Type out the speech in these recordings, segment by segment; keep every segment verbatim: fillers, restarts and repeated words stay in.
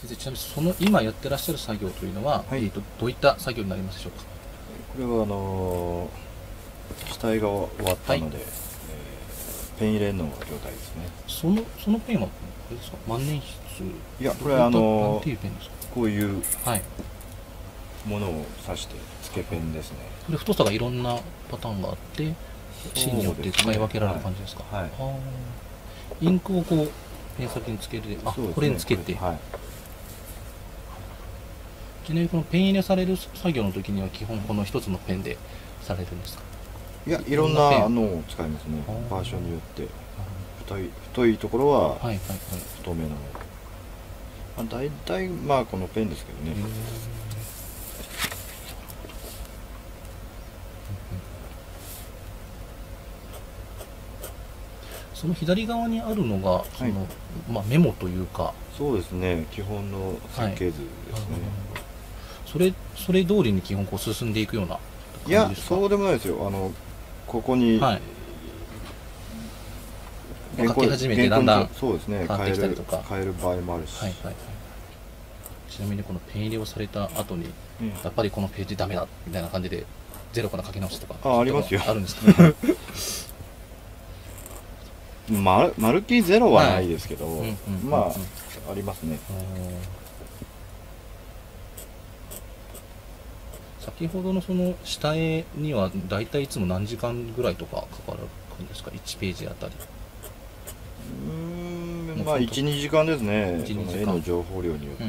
先生、ちなみにその今やってらっしゃる作業というのは、 はい、 えーとどういった作業になりますでしょうか。 これはあのー、下絵が終わったので、はい、えー、ペン入れの状態ですね。 そのそのペンはこれですか、万年筆。 いや、これはあのー、 なんていうペンですか。 こういうはいものを刺してつけペンですね。 これ太さがいろんなパターンがあって芯によって使い分けられる感じですか。 はい、はい、 インクをこうペン先につけるで、あ、ね、これにつけて、はい、ちなみにこのペン入れされる作業の時には基本この一つのペンでされるんですか。 いや、いろんなのを使いますね。バージョンによって太い太いところは太めなので、まあ、大体まあこのペンですけどね。 その左側にあるのがその、はい、まあ、メモというか。 そうですね、基本の設計図ですね。はい、 それそれ通りに基本こう進んでいくような感じですか。 いや、そうでもないですよ。あのここに、はい、 書き始めてだんだんそうですね、 変わってきたりとか変える場合もあるし、 はいはいはい、ちなみにこのペン入れをされた後に、うん、やっぱりこのページダメだみたいな感じでゼロから書き直しとかあありますよ。 あるんですかね。 まる、まるっきりゼロはないですけど、まあありますね。 先ほどのその下絵にはだいたいいつも何時間ぐらいとかかかるんですか、いちページあたり。 うーん、まあいち、にじかんですね。その絵の情報量によって。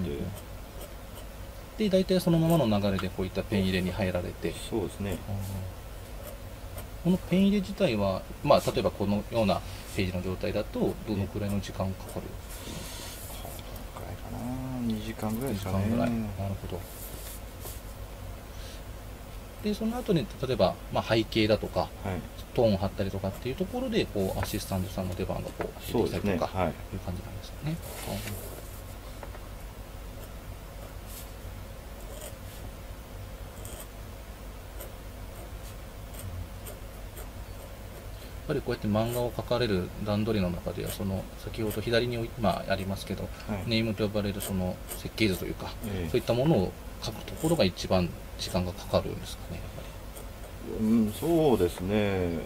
で、大体そのままの流れでこういったペン入れに入られて。 そうですね。 このペン入れ自体は、まあ例えばこのようなページの状態だとどのくらいの時間かかる？ このくらいかな、にじかんぐらいですかね。 にじかんぐらい。なるほど。でその後に例えば、まあ、背景だとか、はい、トーンを貼ったりとかっていうところでこうアシスタントさんの出番がこう出てきたりとか、ね、はい、いう感じなんですよね。やっぱりこうやって漫画を描かれる段取りの中ではその先ほど左に今ありますけど、はい、ネームと呼ばれるその設計図というか、えー、そういったものを書くところが一番時間がかかるんですかね。やっぱりうん、そうですね。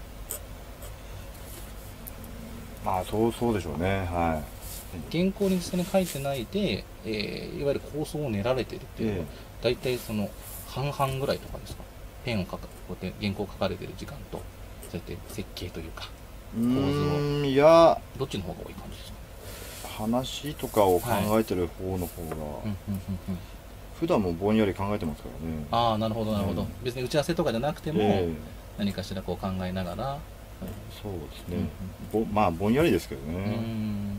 まあそうそうでしょうね。はい。 原稿に実際に書いてないで、えー、いわゆる構想を練られているっていうのは、えー、大体その半々ぐらいとかですか。ペンを書かこうやって原稿を書かれている時間とそうやって設計というか構図を、いやどっちの方が多い感じですか。 話とかを考えてる方の方が、普段もぼんやり考えてますからね。 ああ、なるほどなるほど、うん、別に打ち合わせとかじゃなくても、えー、何かしらこう考えながら、 そうですね、うんうん、ぼまあぼんやりですけどね。うん、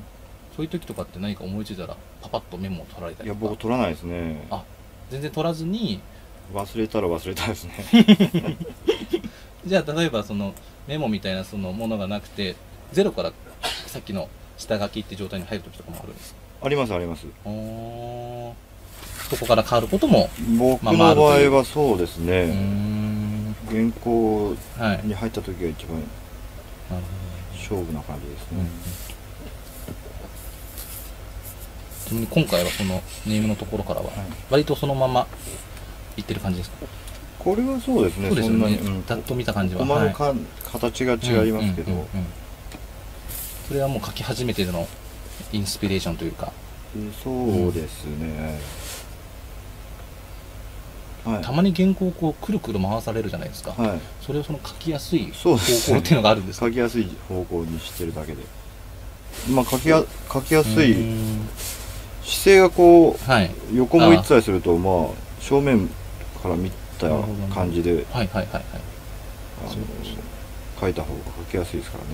そういう時とかって何か思いついたらパパッとメモを取られたりとか。 いや僕取らないですね。 あ、全然取らずに忘れたら忘れたですね。 じゃあ例えばそのメモみたいなそのものがなくてゼロからさっきの下書きって状態に入る時とかもあるんですか。 ありますあります。 おそこから変わることも僕の場合はそうですね。原稿に入った時が一番勝負な感じですね。うんうん、 ちなみに今回はそのネームのところからは割とそのままいってる感じですか。 これはそうですね。 そうですよね。ざっと見た感じは。 コマのか、はい、形が違いますけど。 それはもう書き始めてのインスピレーションというか。 そうですね。 はい、たまに原稿をこうくるくる回されるじゃないですか。はい、それをその書きやすい方向っていうのがあるんですか。 書きやすい方向にしてるだけで。まあ書きや書きやすい姿勢がこう、はい、横向いてたりするとまあ正面から見た感じで書いた方が書きやすいですからね。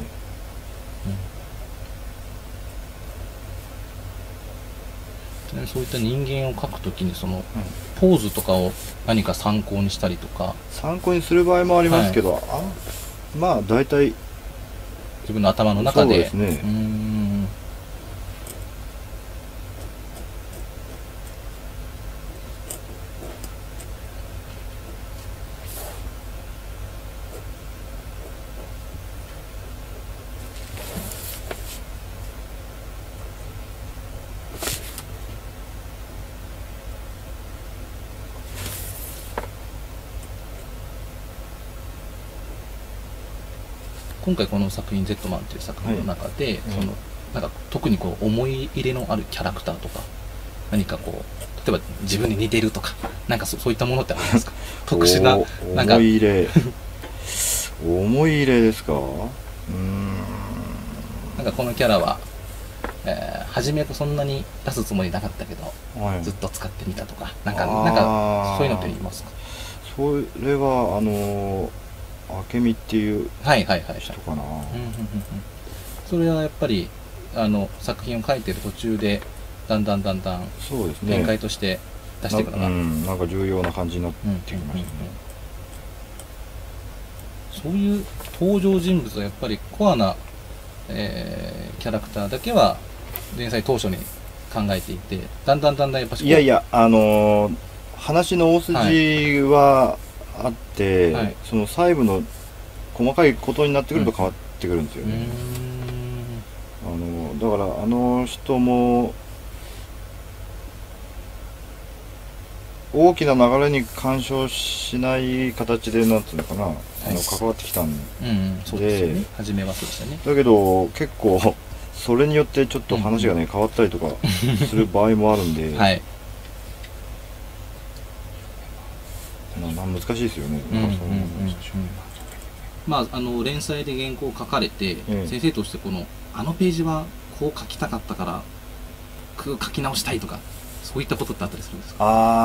ちなみにそういった人間を描くときにそのポーズとかを何か参考にしたりとか。 参考にする場合もありますけど、はい、あまあ大体自分の頭の中で。そうですね。うーん今回この作品「ゼットマン」という作品の中で、はい、そのなんか特にこう思い入れのあるキャラクターとか何かこう例えば自分に似てるとかなんか そ, そういったものってありますか？特殊ななんか思い入れ思い入れですか？うーんなんかこのキャラは、えー、初めはそんなに出すつもりなかったけど、はい、ずっと使ってみたとかなんかなんかそういうのって言いますか？ それはあの明美っていう人かな。はいはいはい、はい、 それはやっぱりあの作品を書いてる途中でだんだんだんだん展開として出していくのが、 うん、なんか重要な感じになってきましたね。 そういう登場人物はやっぱりコアな、えー、キャラクターだけは連載当初に考えていて、だんだんだんだんやっぱいやいやあのー、話の大筋はあって、はい、その細部の細かいことになってくると変わってくるんですよね。うん、あのだからあの人も大きな流れに干渉しない形でなんていうのかな、はい、あの関わってきたんで、 うんうん、そうですよね。初めはそうでしたね。 だけど結構それによってちょっと話がね、うん、変わったりとかする場合もあるんで、はい、まあ難しいですよね。 まああの連載で原稿を書かれて、ええ、先生としてこのあのページはこう書きたかったから書き直したいとか。そういったことってあったりするんですか？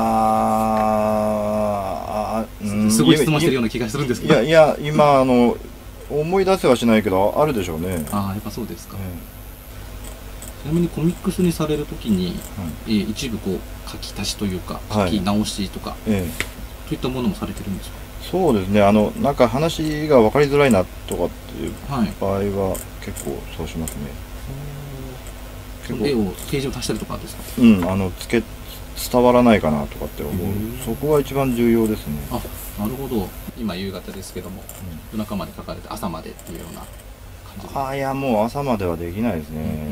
ああ、 うん、すごい質問してるような気がするんですけど。 いやいや、今あの思い出せはしないけどあるでしょうね。 ああ、やっぱそうですか。ええ、ちなみにコミックスにされるときに、うん、えー、一部こう書き足しというか書き直しとか、はい、ええ、といったものもされてるんですか？ そうですね。あのなんか話が分かりづらいなとかっていう場合は結構そうしますね。 絵をページを足したりとかですか？ うん、あのつけ伝わらないかなとかって思う。そこが一番重要ですね。 あ、なるほど。今夕方ですけども、うん、夜中まで書かれて朝までっていうような感じで。 ああ、いやもう朝まではできないですね。うんうんうん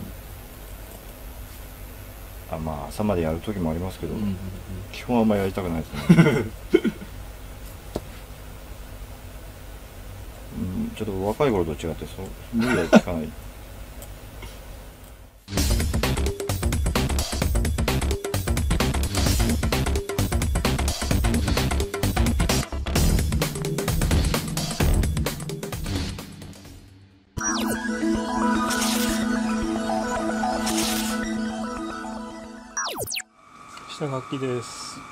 、あ、まあ朝までやる時もありますけど、うんうんうん、基本はあんまりやりたくないですね。うん、ちょっと若い頃と違ってそう無理は聞かない。 下書きです。